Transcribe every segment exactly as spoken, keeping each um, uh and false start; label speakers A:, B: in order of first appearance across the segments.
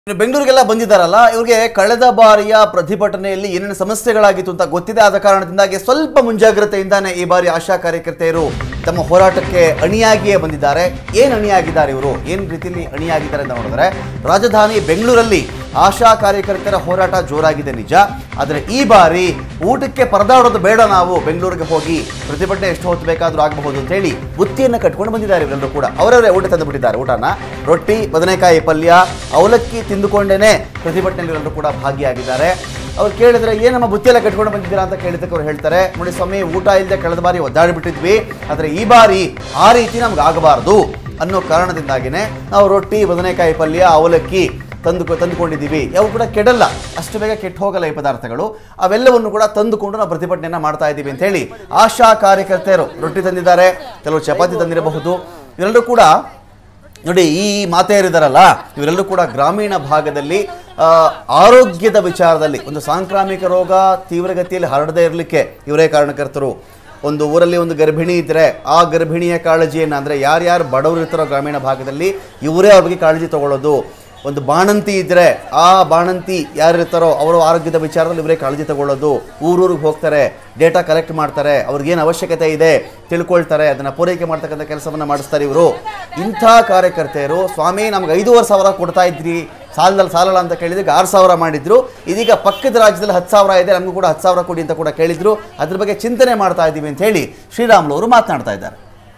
A: ಬೆಂಗಳೂರಿಗೆಲ್ಲ ಬಂದಿದ್ದಾರಲ್ಲ ಇವರಿಗೆ ಕಳೆದ ಬಾರಿಯ ಪ್ರತಿಭಟನೆಯಲ್ಲಿ ಏನೇನು ಸಮಸ್ಯೆಗಳಾಗಿತ್ತು ಅಂತ ಗೊತ್ತಿದೆ. ಆದ ಕಾರಣದಿಂದಾಗಿ ಸ್ವಲ್ಪ ಮುಂಜಾಗ್ರತೆಯಿಂದಾನೇ ಈ ಬಾರಿ ಆಶಾ ಕಾರ್ಯಕರ್ತೆಯರು ತಮ್ಮ ಹೋರಾಟಕ್ಕೆ ಅಣಿಯಾಗಿಯೇ ಬಂದಿದ್ದಾರೆ. ಏನು ಅಣಿಯಾಗಿದ್ದಾರೆ ಇವರು, ಏನು ರೀತಿಯಲ್ಲಿ ಅಣಿಯಾಗಿದ್ದಾರೆ ಅಂತ ನೋಡಿದ್ರೆ, ರಾಜಧಾನಿ ಬೆಂಗಳೂರಲ್ಲಿ ಆಶಾ ಕಾರ್ಯಕರ್ತರ ಹೋರಾಟ ಜೋರಾಗಿದೆ ನಿಜ. ಆದರೆ ಈ ಬಾರಿ ಊಟಕ್ಕೆ ಪರದಾಡೋದು ಬೇಡ, ನಾವು ಬೆಂಗಳೂರಿಗೆ ಹೋಗಿ ಪ್ರತಿಭಟನೆ ಎಷ್ಟು ಹೊತ್ತು ಬೇಕಾದರೂ ಆಗಬಹುದು ಅಂತ ಹೇಳಿ ಬುತ್ತಿಯನ್ನು ಕಟ್ಕೊಂಡು ಬಂದಿದ್ದಾರೆ. ಇವರೆಲ್ಲರೂ ಕೂಡ ಅವರವರೇ ಊಟ ತಂದು ಬಿಟ್ಟಿದ್ದಾರೆ. ಊಟನ ರೊಟ್ಟಿ, ಬದನೆಕಾಯಿ ಪಲ್ಯ, ಅವಲಕ್ಕಿ ತಿಂದುಕೊಂಡೇನೆ ಪ್ರತಿಭಟನೆಯಲ್ಲಿ ಇವರೆಲ್ಲರೂ ಕೂಡ ಭಾಗಿಯಾಗಿದ್ದಾರೆ. ಅವ್ರು ಕೇಳಿದ್ರೆ ಏನು ನಮ್ಮ ಬುತ್ತಿಯೆಲ್ಲ ಕಟ್ಕೊಂಡು ಬಂದಿದ್ದೀರಾ ಅಂತ ಕೇಳಿದಕ್ಕೆ ಅವ್ರು ಹೇಳ್ತಾರೆ, ನೋಡಿ ಸ್ವಾಮಿ, ಊಟ ಇಲ್ಲದೆ ಕಳೆದ ಬಾರಿ ಒದ್ದಾಡಿಬಿಟ್ಟಿದ್ವಿ, ಆದರೆ ಈ ಬಾರಿ ಆ ರೀತಿ ನಮ್ಗೆ ಆಗಬಾರ್ದು ಅನ್ನೋ ಕಾರಣದಿಂದಾಗಿನೇ ನಾವು ರೊಟ್ಟಿ, ಬದನೆಕಾಯಿ ಪಲ್ಯ, ಅವಲಕ್ಕಿ ತಂದು ತಂದುಕೊಂಡಿದ್ದೀವಿ. ಯಾವ ಕೂಡ ಕೆಡಲ್ಲ, ಅಷ್ಟು ಬೇಗ ಕೆಟ್ಟು ಹೋಗಲ್ಲ ಈ ಪದಾರ್ಥಗಳು. ಅವೆಲ್ಲವನ್ನು ಕೂಡ ತಂದುಕೊಂಡು ನಾವು ಪ್ರತಿಭಟನೆಯನ್ನ ಮಾಡ್ತಾ ಇದ್ದೀವಿ ಅಂತ ಹೇಳಿ ಆಶಾ ಕಾರ್ಯಕರ್ತೆಯರು ರೊಟ್ಟಿ ತಂದಿದ್ದಾರೆ, ಕೆಲವರು ಚಪಾತಿ ತಂದಿರಬಹುದು. ಇವರೆಲ್ಲರೂ ಕೂಡ ನೋಡಿ, ಈ ಮಾತೆಯರಿದ್ದಾರಲ್ಲ, ಇವರೆಲ್ಲರೂ ಕೂಡ ಗ್ರಾಮೀಣ ಭಾಗದಲ್ಲಿ ಆರೋಗ್ಯದ ವಿಚಾರದಲ್ಲಿ ಒಂದು ಸಾಂಕ್ರಾಮಿಕ ರೋಗ ತೀವ್ರಗತಿಯಲ್ಲಿ ಹರಡದೇ ಇರಲಿಕ್ಕೆ ಇವರೇ ಕಾರಣಕರ್ತರು. ಒಂದು ಊರಲ್ಲಿ ಒಂದು ಗರ್ಭಿಣಿ ಇದ್ದರೆ ಆ ಗರ್ಭಿಣಿಯ ಕಾಳಜಿಯನ್ನು, ಅಂದರೆ ಯಾರ್ಯಾರು ಬಡವರು ಇರ್ತಾರೋ ಗ್ರಾಮೀಣ ಭಾಗದಲ್ಲಿ ಇವರೇ ಅವ್ರ ಬಗ್ಗೆ ಕಾಳಜಿ ತಗೊಳ್ಳೋದು. ಒಂದು ಬಾಣಂತಿ ಇದ್ದರೆ ಆ ಬಾಣಂತಿ ಯಾರಿರ್ತಾರೋ ಅವರು ಆರೋಗ್ಯದ ವಿಚಾರದಲ್ಲಿ ಇವರೇ ಕಾಳಜಿ ತಗೊಳ್ಳೋದು. ಊರೂರಿಗೆ ಹೋಗ್ತಾರೆ, ಡೇಟಾ ಕಲೆಕ್ಟ್ ಮಾಡ್ತಾರೆ, ಅವ್ರಿಗೇನು ಅವಶ್ಯಕತೆ ಇದೆ ತಿಳ್ಕೊಳ್ತಾರೆ, ಅದನ್ನು ಪೂರೈಕೆ ಮಾಡ್ತಕ್ಕಂಥ ಕೆಲಸವನ್ನು ಮಾಡಿಸ್ತಾರೆ ಇವರು. ಇಂಥ ಕಾರ್ಯಕರ್ತೆಯರು, ಸ್ವಾಮಿ ನಮ್ಗೆ ಐದೂವರೆ ಸಾವಿರ ಕೊಡ್ತಾ ಇದ್ರಿ, ಸಾಲದಲ್ಲಿ ಸಾಲಲ್ಲ ಅಂತ ಕೇಳಿದ್ರೆ ಆರು ಸಾವಿರ ಮಾಡಿದ್ರು, ಇದೀಗ ಪಕ್ಕದ ರಾಜ್ಯದಲ್ಲಿ ಹತ್ತು ಸಾವಿರ ಇದೆ, ನಮಗೂ ಕೂಡ ಹತ್ತು ಸಾವಿರ ಕೊಡಿ ಅಂತ ಕೂಡ ಕೇಳಿದ್ರು. ಅದ್ರ ಬಗ್ಗೆ ಚಿಂತನೆ ಮಾಡ್ತಾ ಇದ್ದೀವಿ ಅಂತ ಹೇಳಿ ಶ್ರೀರಾಮುಲು ಅವರು ಮಾತನಾಡ್ತಾ ಇದ್ದಾರೆ.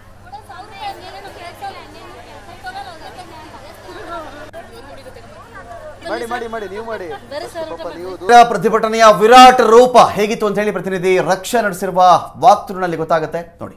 A: ಪ್ರತಿಭಟನೆಯ ವಿರಾಟ್ ರೂಪ ಹೇಗಿತ್ತು ಅಂತ ಹೇಳಿ ಪ್ರತಿನಿಧಿ ರಕ್ಷಾ ನಡೆಸಿರುವ ವಾಕ್ತುನಲ್ಲಿ ಗೊತ್ತಾಗುತ್ತೆ ನೋಡಿ.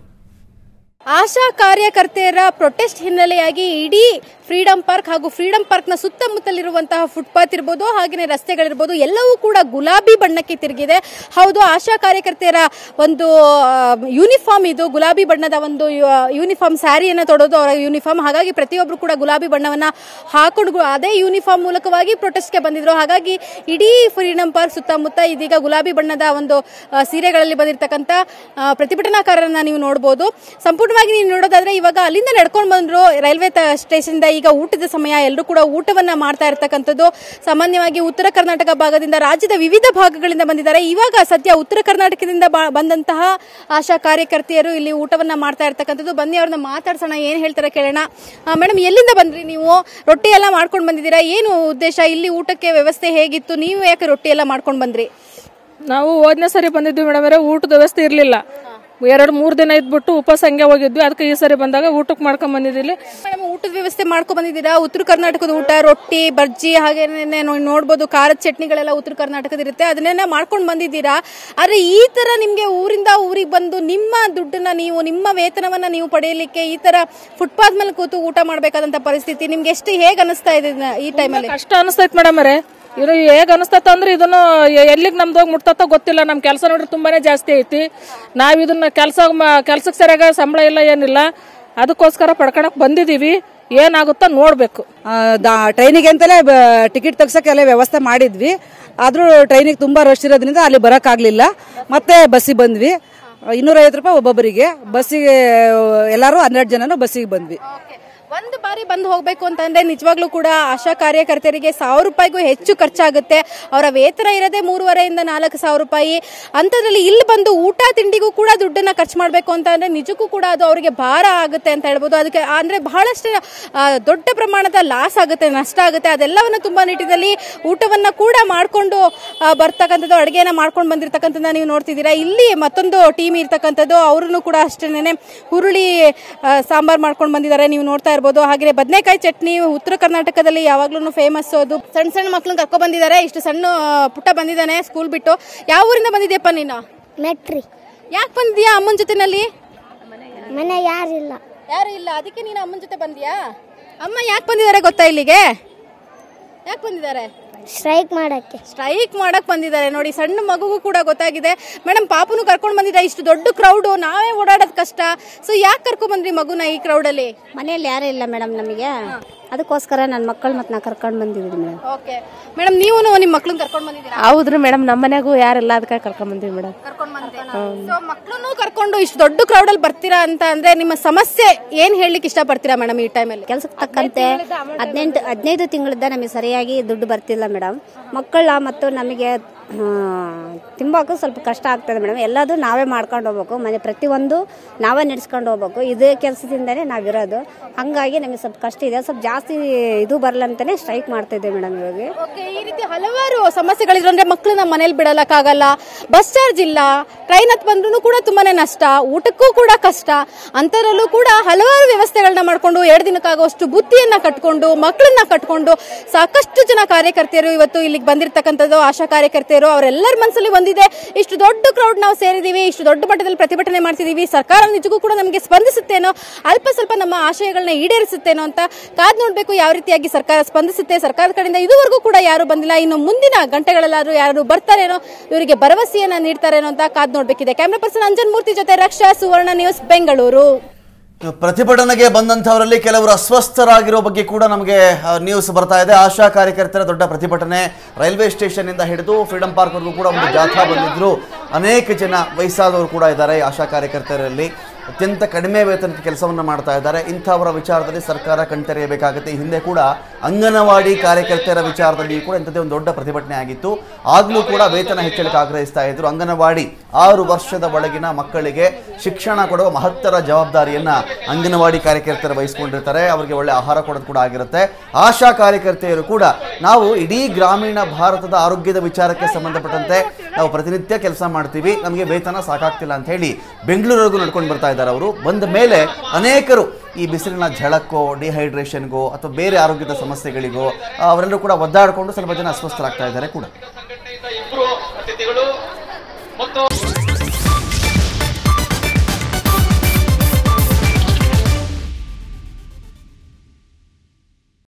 B: ಆಶಾ ಕಾರ್ಯಕರ್ತೆಯರ ಪ್ರೊಟೆಸ್ಟ್ ಹಿನ್ನೆಲೆಯಾಗಿ ಇಡೀ ಫ್ರೀಡಂ ಪಾರ್ಕ್ ಹಾಗೂ ಫ್ರೀಡಂ ಪಾರ್ಕ್ನ ಸುತ್ತಮುತ್ತಲಿರುವಂತಹ ಫುಟ್ಪಾತ್ ಇರ್ಬೋದು, ಹಾಗೆಯೇ ರಸ್ತೆಗಳಿರ್ಬೋದು, ಎಲ್ಲವೂ ಕೂಡ ಗುಲಾಬಿ ಬಣ್ಣಕ್ಕೆ ತಿರುಗಿದೆ. ಹೌದು, ಆಶಾ ಕಾರ್ಯಕರ್ತೆಯರ ಒಂದು ಯೂನಿಫಾರ್ಮ್ ಇದು, ಗುಲಾಬಿ ಬಣ್ಣದ ಒಂದು ಯೂನಿಫಾರ್ಮ್, ಸ್ಯಾರಿಯನ್ನು ತೊಡೋದು ಅವರ ಯೂನಿಫಾರ್ಮ್. ಹಾಗಾಗಿ ಪ್ರತಿಯೊಬ್ಬರು ಕೂಡ ಗುಲಾಬಿ ಬಣ್ಣವನ್ನ ಹಾಕೊಂಡು ಅದೇ ಯೂನಿಫಾರ್ಮ್ ಮೂಲಕವಾಗಿ ಪ್ರೊಟೆಸ್ಟ್ಗೆ ಬಂದಿದ್ರು. ಹಾಗಾಗಿ ಇಡೀ ಫ್ರೀಡಂ ಪಾರ್ಕ್ ಸುತ್ತಮುತ್ತ ಇದೀಗ ಗುಲಾಬಿ ಬಣ್ಣದ ಒಂದು ಸೀರೆಗಳಲ್ಲಿ ಬಂದಿರತಕ್ಕಂಥ ಪ್ರತಿಭಟನಾಕಾರರನ್ನ ನೀವು ನೋಡಬಹುದು. ಸಂಪೂರ್ಣವಾಗಿ ನೀವು ನೋಡೋದಾದ್ರೆ ಇವಾಗ ಅಲ್ಲಿಂದ ನಡ್ಕೊಂಡು ಬಂದ್ರು ರೈಲ್ವೆ ಸ್ಟೇಷನ್. ಈಗ ಊಟದ ಸಮಯ, ಎಲ್ಲರೂ ಕೂಡ ಊಟವನ್ನ ಮಾಡ್ತಾ ಇರ್ತಕ್ಕಂಥದ್ದು. ಸಾಮಾನ್ಯವಾಗಿ ಉತ್ತರ ಕರ್ನಾಟಕ ಭಾಗದಿಂದ, ರಾಜ್ಯದ ವಿವಿಧ ಭಾಗಗಳಿಂದ ಬಂದಿದ್ದಾರೆ. ಇವಾಗ ಸದ್ಯ ಉತ್ತರ ಕರ್ನಾಟಕದಿಂದ ಬಂದಂತಹ ಆಶಾ ಕಾರ್ಯಕರ್ತೆಯರು ಇಲ್ಲಿ ಊಟವನ್ನ ಮಾಡ್ತಾ ಇರ್ತಕ್ಕಂಥದ್ದು. ಬನ್ನಿ ಅವ್ರನ್ನ ಮಾತಾಡ್ಸೋಣ, ಏನ್ ಹೇಳ್ತಾರೆ ಕೇಳೋಣ. ಮೇಡಮ್, ಎಲ್ಲಿಂದ ಬಂದ್ರಿ ನೀವು? ರೊಟ್ಟಿ ಎಲ್ಲ ಮಾಡ್ಕೊಂಡು ಬಂದಿದ್ದೀರಾ, ಏನು ಉದ್ದೇಶ? ಇಲ್ಲಿ ಊಟಕ್ಕೆ ವ್ಯವಸ್ಥೆ ಹೇಗಿತ್ತು? ನೀವು ಯಾಕೆ ರೊಟ್ಟಿ ಎಲ್ಲ ಮಾಡ್ಕೊಂಡು ಬಂದ್ರಿ?
C: ನಾವು ಹೋದ್ನೇ ಸರಿ ಬಂದಿದ್ವಿ ಮೇಡಮ್, ಊಟದ ವ್ಯವಸ್ಥೆ ಇರಲಿಲ್ಲ. ಎರಡು ಮೂರು ದಿನ ಇದ್ಬಿಟ್ಟು ಉಪವಾಸ ಹಂಗೆ ಹೋಗಿದ್ವಿ. ಅದಕ್ಕೆ ಈ ಸರಿ ಬಂದಾಗ ಊಟಕ್ಕೆ ಮಾಡ್ಕೊಂಡ್ ಬಂದಿದ್ದಿಲ್ಲ.
B: ಮೇಡಮ್, ಊಟದ ವ್ಯವಸ್ಥೆ ಮಾಡ್ಕೊಂಡ್ ಬಂದಿದ್ದೀರಾ? ಉತ್ತರ ಕರ್ನಾಟಕದ ಊಟ, ರೊಟ್ಟಿ, ಬರ್ಜಿ, ಹಾಗೆ ನೋಡ್ಬೋದು ಖಾರದ ಚಟ್ನಿಗಳೆಲ್ಲ ಉತ್ತರ ಕರ್ನಾಟಕದ ಇರುತ್ತೆ, ಅದನ್ನೆಲ್ಲ ಮಾಡ್ಕೊಂಡು ಬಂದಿದ್ದೀರಾ. ಆದ್ರೆ ಈ ತರ ನಿಮ್ಗೆ ಊರಿಂದ ಊರಿಗೆ ಬಂದು ನಿಮ್ಮ ದುಡ್ಡನ್ನ ನೀವು, ನಿಮ್ಮ ವೇತನವನ್ನ ನೀವು ಪಡೆಯಲಿಕ್ಕೆ ಈ ತರ ಫುಟ್ಪಾತ್ ಮೇಲೆ ಕೂತು ಊಟ ಮಾಡ್ಬೇಕಾದಂತ ಪರಿಸ್ಥಿತಿ ನಿಮ್ಗೆ ಎಷ್ಟು ಹೇಗೆ ಅನಿಸ್ತಾ ಇದೆ ಈ ಟೈಮಲ್ಲಿ?
C: ಕಷ್ಟ ಅನಿಸ್ತೈತ್ ಮೇಡಮ್ ಅವರೇ. ಇದು ಹೇಗೆ ಅನಿಸ್ತತ ಅಂದ್ರೆ ಇದನ್ನು ಎಲ್ಲಿಗೆ ನಮ್ದು ಹೋಗಿ ಮುಟ್ತತ ಗೊತ್ತಿಲ್ಲ. ನಮ್ ಕೆಲಸ ನೋಡ್ರಿ ತುಂಬಾನೇ ಜಾಸ್ತಿ ಐತಿ. ನಾವ್ ಇದನ್ನ ಕೆಲಸ ಕೆಲ್ಸಕ್ಕೆ ಸರಿಯಾಗ ಸಂಬಳ ಇಲ್ಲ, ಏನಿಲ್ಲ. ಅದಕ್ಕೋಸ್ಕರ ಪಡ್ಕೊಳಕ್ ಬಂದಿದೀವಿ. ಏನಾಗುತ್ತಾ ನೋಡ್ಬೇಕು.
D: ಟ್ರೈನಿಗೆ ಅಂತಲೇ ಟಿಕೆಟ್ ತೆಗ್ಸಕ್ಕೆಲ್ಲ ವ್ಯವಸ್ಥೆ ಮಾಡಿದ್ವಿ. ಆದ್ರೂ ಟ್ರೈನಿಗೆ ತುಂಬಾ ರಶ್ ಇರೋದ್ರಿಂದ ಅಲ್ಲಿ ಬರಕ್ ಆಗ್ಲಿಲ್ಲ. ಮತ್ತೆ ಬಸ್ಸಿಗೆ ಬಂದ್ವಿ. ಇನ್ನೂರ ಐವತ್ತು ರೂಪಾಯಿ ಒಬ್ಬೊಬ್ಬರಿಗೆ. ಬಸ್ಸಿಗೆ ಎಲ್ಲಾರು ಹನ್ನೆರಡು ಜನನು ಬಸ್ಸಿಗೆ ಬಂದ್ವಿ.
B: ಒಂದು ಬಾರಿ ಬಂದು ಹೋಗ್ಬೇಕು ಅಂತಂದ್ರೆ ನಿಜವಾಗ್ಲೂ ಕೂಡ ಆಶಾ ಕಾರ್ಯಕರ್ತರಿಗೆ ಸಾವಿರ ರೂಪಾಯಿಗೂ ಹೆಚ್ಚು ಖರ್ಚಾಗುತ್ತೆ. ಅವರ ವೇತನ ಇರೋದೇ ಮೂರುವರೆಯಿಂದ ನಾಲ್ಕು ಸಾವಿರ ರೂಪಾಯಿ. ಅಂತದ್ರಲ್ಲಿ ಇಲ್ಲಿ ಬಂದು ಊಟ ತಿಂಡಿಗೂ ಕೂಡ ದುಡ್ಡನ್ನ ಖರ್ಚು ಮಾಡಬೇಕು ಅಂತ ಅಂದ್ರೆ ನಿಜಕ್ಕೂ ಕೂಡ ಅದು ಅವರಿಗೆ ಭಾರ ಆಗುತ್ತೆ ಅಂತ ಹೇಳ್ಬೋದು. ಅದಕ್ಕೆ ಅಂದ್ರೆ ಬಹಳಷ್ಟು ದೊಡ್ಡ ಪ್ರಮಾಣದ ಲಾಸ್ ಆಗುತ್ತೆ, ನಷ್ಟ ಆಗುತ್ತೆ. ಅದೆಲ್ಲವನ್ನ ತುಂಬಾ ನಿಟ್ಟಿನಲ್ಲಿ ಊಟವನ್ನ ಕೂಡ ಮಾಡ್ಕೊಂಡು ಬರ್ತಕ್ಕಂಥದ್ದು, ಅಡುಗೆನ ಮಾಡ್ಕೊಂಡು ಬಂದಿರತಕ್ಕಂಥದ್ದನ್ನ ನೀವು ನೋಡ್ತಿದ್ದೀರಾ. ಇಲ್ಲಿ ಮತ್ತೊಂದು ಟೀಮ್ ಇರ್ತಕ್ಕಂಥದ್ದು, ಅವ್ರನ್ನು ಕೂಡ ಅಷ್ಟೇನೆ ಹುರುಳಿ ಸಾಂಬಾರ್ ಮಾಡ್ಕೊಂಡು ಬಂದಿದ್ದಾರೆ, ನೀವು ನೋಡ್ತಾ ಇರ್ಬೋದು. ಹಾಗೆ ಬದನೆಕಾಯಿ ಚಟ್ನಿ ಉತ್ತರ ಕರ್ನಾಟಕದಲ್ಲಿ ಯಾವಾಗ್ಲೂ ಫೇಮಸ್. ಅದು ಸಣ್ಣ ಸಣ್ಣ ಮಕ್ಳನ್ನ ಕರ್ಕೊ ಬಂದಿದ್ದಾರೆ. ಇಷ್ಟು ಸಣ್ಣ ಪುಟ್ಟ ಬಂದಿದ್ದಾನೆ ಸ್ಕೂಲ್ ಬಿಟ್ಟು. ಯಾವ ಊರಿಂದ ಬಂದಿದ್ಯಪ್ಪ ನೀನು?
E: ಮೆಟ್ರಿ.
B: ಯಾಕೆ ಬಂದಿದ್ಯಾ ಅಮ್ಮನ ಜೊತೆನಲ್ಲಿ?
E: ಮನೆ ಯಾರಿಲ್ಲ.
B: ಯಾರು ಇಲ್ಲ, ಅದಕ್ಕೆ ನೀನು ಅಮ್ಮನ ಜೊತೆ ಬಂದಿಯಾ? ಅಮ್ಮ ಯಾಕೆ ಬಂದಿದ್ದಾರೆ ಗೊತ್ತಾ ಇಲ್ಲಿಗೆ? ಯಾಕೆ ಬಂದಿದ್ದಾರೆ?
E: ಸ್ಟ್ರೈಕ್ ಮಾಡಕ್ಕೆ.
B: ಸ್ಟ್ರೈಕ್ ಮಾಡಕ್ ಬಂದಿದ್ದಾರೆ. ನೋಡಿ, ಸಣ್ಣ ಮಗುಗೂ ಕೂಡ ಗೊತ್ತಾಗಿದೆ. ಮೇಡಮ್, ಪಾಪನು ಕರ್ಕೊಂಡು ಬಂದಿದ್ದಾರೆ. ಇಷ್ಟು ದೊಡ್ಡ ಕ್ರೌಡ್, ನಾವೇ ಓಡಾಡೋದ್ ಕಷ್ಟ. ಸೊ ಯಾಕೆ ಕರ್ಕೊಂಡ್ ಬಂದ್ರಿ ಮಗುನ ಈ ಕ್ರೌಡ್ ಅಲ್ಲಿ?
E: ಮನೆಯಲ್ಲಿ ಯಾರು ಇಲ್ಲ ಮೇಡಮ್ ನಮಗೆ, ಅದಕ್ಕೋಸ್ಕರ ನನ್ನ ಮಕ್ಕಳು ಮತ್ತೆ ನಾ ಕರ್ಕೊಂಡು ಬಂದಿದ್ದೀನಿ ಮೇಡಮ್.
B: ಓಕೆ ಮೇಡಮ್, ನೀವು ನಿಮ್ಮ ಮಕ್ಕಳನ್ನ ಕರ್ಕೊಂಡು ಬಂದಿದ್ದೀರಾ?
F: ಹೌದ್ರಿ ಮೇಡಮ್, ನಮ್ಮ ಮನೆಗೂ ಯಾರಿಲ್ಲ, ಅದಕ್ಕೆ ಕರ್ಕೊಂಡ್ ಬಂದಿವಿ ಮೇಡಮ್.
B: ಕರ್ಕೊಂಡು ಬಂದೆ. ಮಕ್ಕಳನ್ನು ಕರ್ಕೊಂಡು ಇಷ್ಟು ದೊಡ್ಡ ಕ್ರೌಡ್ ಅಲ್ಲಿ ಬರ್ತೀರಾ ಅಂತ ಅಂದ್ರೆ ನಿಮ್ಮ ಸಮಸ್ಯೆ ಏನ್ ಹೇಳಲಿಕ್ಕೆ ಇಷ್ಟಪಡ್ತೀರಾ ಮೇಡಮ್ ಈ ಟೈಮಲ್ಲಿ?
E: ಕೆಲಸಕ್ಕೆ ತಕ್ಕಂತೆ ಹದಿನೆಂಟು ಹದಿನೈದು ತಿಂಗಳಿಂದ ನಮಗೆ ಸರಿಯಾಗಿ ದುಡ್ಡು ಬರ್ತಿಲ್ಲ ಮೇಡಮ್. ಮಕ್ಕಳ ಮತ್ತು ನಮಗೆ ತಿಂಬಾಕು ಸ್ವಲ್ಪ ಕಷ್ಟ ಆಗ್ತದೆ ಮೇಡಮ್. ಎಲ್ಲದೂ ನಾವೇ ಮಾಡ್ಕೊಂಡು ಹೋಗ್ಬೇಕು, ಮನೆ ಪ್ರತಿಯೊಂದು ನಾವೇ ನಡೆಸ್ಕೊಂಡು ಹೋಗ್ಬೇಕು. ಇದೇ ಕೆಲಸದಿಂದನೇ ನಾವಿರೋದು, ಹಂಗಾಗಿ ನಮಗೆ ಸ್ವಲ್ಪ ಕಷ್ಟ ಇದೆ. ಸ್ವಲ್ಪ ಜಾಸ್ತಿ ಇದು ಬರಲಂತಾನೆ ಸ್ಟ್ರೈಕ್ ಮಾಡ್ತಾ ಇದ್ದೇವೆ ಮೇಡಮ್. ಇವಾಗ
B: ಈ ರೀತಿ ಹಲವಾರು ಸಮಸ್ಯೆಗಳಿದ್ರು ಅಂದ್ರೆ ಮಕ್ಕಳನ್ನ ಮನೇಲಿ ಬಿಡಲಕ್ಕಾಗಲ್ಲ, ಬಸ್ ಚಾರ್ಜ್ ಇಲ್ಲ, ಟ್ರೈನ್ ಹತ್ ಬಂದ್ರೂ ಕೂಡ ತುಂಬಾನೇ ನಷ್ಟ, ಊಟಕ್ಕೂ ಕೂಡ ಕಷ್ಟ. ಅಂತರಲ್ಲೂ ಕೂಡ ಹಲವಾರು ವ್ಯವಸ್ಥೆಗಳನ್ನ ಮಾಡ್ಕೊಂಡು ಎರಡು ದಿನಕ್ಕಾಗುವಷ್ಟು ಬುತ್ತಿಯನ್ನ ಕಟ್ಕೊಂಡು ಮಕ್ಕಳನ್ನ ಕಟ್ಕೊಂಡು ಸಾಕಷ್ಟು ಜನ ಕಾರ್ಯಕರ್ತೆಯರು ಇವತ್ತು ಇಲ್ಲಿಗೆ ಬಂದಿರತಕ್ಕಂಥದ್ದು. ಆಶಾ ಕಾರ್ಯಕರ್ತೆಯರು ಅವರೆಲ್ಲರ ಮನಸ್ಸಲ್ಲಿ ಒಂದಿದೆ, ಇಷ್ಟು ದೊಡ್ಡ ಕ್ರೌಡ್ ನಾವು ಸೇರಿದೀವಿ, ಇಷ್ಟು ದೊಡ್ಡ ಮಟ್ಟದಲ್ಲಿ ಪ್ರತಿಭಟನೆ ಮಾಡ್ತಿದೀವಿ, ಸರ್ಕಾರ ನಿಜಕ್ಕೂ ಕೂಡ ನಮಗೆ ಸ್ಪಂದಿಸುತ್ತೇನೋ, ಅಲ್ಪ ಸ್ವಲ್ಪ ನಮ್ಮ ಆಶಯಗಳನ್ನ ಈಡೇರಿಸುತ್ತೇನೋ ಅಂತ ಕಾದ್ ನೋಡ್ಬೇಕು ಯಾವ ರೀತಿಯಾಗಿ ಸರ್ಕಾರ ಸ್ಪಂದಿಸುತ್ತೆ. ಸರ್ಕಾರದ ಕಡೆಯಿಂದ ಇದುವರೆಗೂ ಕೂಡ ಯಾರು ಬಂದಿಲ್ಲ, ಇನ್ನು ಮುಂದಿನ ಗಂಟೆಗಳಲ್ಲಾದ್ರೂ ಯಾರು ಬರ್ತಾರೇನೋ, ಇವರಿಗೆ ಭರವಸೆಯನ್ನ ನೀಡ್ತಾರೇನೋ ಅಂತ ಕಾದ್ ನೋಡ್ಬೇಕಿದೆ. ಕ್ಯಾಮ್ರಾ ಪರ್ಸನ್ ಅಂಜನ್ ಮೂರ್ತಿ ಜೊತೆ ರಕ್ಷಾ, ಸುವರ್ಣ ನ್ಯೂಸ್, ಬೆಂಗಳೂರು.
A: ಪ್ರತಿಭಟನೆಗೆ ಬಂದಂತವರಲ್ಲಿ ಕೆಲವರು ಅಸ್ವಸ್ಥರಾಗಿರೋ ಬಗ್ಗೆ ಕೂಡ ನಮಗೆ ನ್ಯೂಸ್ ಬರ್ತಾ ಇದೆ. ಆಶಾ ಕಾರ್ಯಕರ್ತರ ದೊಡ್ಡ ಪ್ರತಿಭಟನೆ, ರೈಲ್ವೆ ಸ್ಟೇಷನ್ ಇಂದ ಹಿಡಿದು ಫ್ರೀಡಂ ಪಾರ್ಕ್ ವರೆಗೂ ಕೂಡ ಒಂದು ಜಾಥಾ ಬಂದಿದ್ರು. ಅನೇಕ ಜನ ವಯಸ್ಸಾದವರು ಕೂಡ ಇದ್ದಾರೆ ಆಶಾ ಕಾರ್ಯಕರ್ತರಲ್ಲಿ. ಅತ್ಯಂತ ಕಡಿಮೆ ವೇತನಕ್ಕೆ ಕೆಲಸವನ್ನು ಮಾಡ್ತಾ ಇದ್ದಾರೆ. ಇಂಥವರ ವಿಚಾರದಲ್ಲಿ ಸರ್ಕಾರ ಕಣ್ತೆರೆಯಬೇಕಾಗುತ್ತೆ. ಹಿಂದೆ ಕೂಡ ಅಂಗನವಾಡಿ ಕಾರ್ಯಕರ್ತರ ವಿಚಾರದಲ್ಲಿ ಕೂಡ ಇಂಥದ್ದೇ ಒಂದು ದೊಡ್ಡ ಪ್ರತಿಭಟನೆ ಆಗಿತ್ತು. ಆಗಲೂ ಕೂಡ ವೇತನ ಹೆಚ್ಚಳಕ್ಕೆ ಆಗ್ರಹಿಸ್ತಾ ಇದ್ರು. ಅಂಗನವಾಡಿ ಆರು ವರ್ಷದ ಒಳಗಿನ ಮಕ್ಕಳಿಗೆ ಶಿಕ್ಷಣ ಕೊಡುವ ಮಹತ್ತರ ಜವಾಬ್ದಾರಿಯನ್ನ ಅಂಗನವಾಡಿ ಕಾರ್ಯಕರ್ತರು ವಹಿಸಿಕೊಂಡಿರ್ತಾರೆ. ಅವರಿಗೆ ಒಳ್ಳೆ ಆಹಾರ ಕೊಡೋದು ಕೂಡ ಆಗಿರುತ್ತೆ. ಆಶಾ ಕಾರ್ಯಕರ್ತೆಯರು ಕೂಡ ನಾವು ಇಡೀ ಗ್ರಾಮೀಣ ಭಾರತದ ಆರೋಗ್ಯದ ವಿಚಾರಕ್ಕೆ ಸಂಬಂಧಪಟ್ಟಂತೆ ನಾವು ಪ್ರತಿನಿತ್ಯ ಕೆಲಸ ಮಾಡ್ತೀವಿ, ನಮಗೆ ವೇತನ ಸಾಕಾಗ್ತಿಲ್ಲ ಅಂತ ಹೇಳಿ ಬೆಂಗಳೂರಿಗೂ ನಡ್ಕೊಂಡು ಬರ್ತಾ ಇದ್ದಾರೆ. ಅವರು ಬಂದ ಮೇಲೆ ಅನೇಕರು ಈ ಬಿಸಿಲಿನ ಝಳಕ್ಕೋ, ಡಿಹೈಡ್ರೇಷನ್ಗೋ ಅಥವಾ ಬೇರೆ ಆರೋಗ್ಯದ ಸಮಸ್ಯೆಗಳಿಗೋ ಅವರೆಲ್ಲರೂ ಕೂಡ ಒದ್ದಾಡಿಕೊಂಡು ಸ್ವಲ್ಪ ಜನ ಅಸ್ವಸ್ಥರಾಗ್ತಾ ಇದ್ದಾರೆ ಕೂಡ.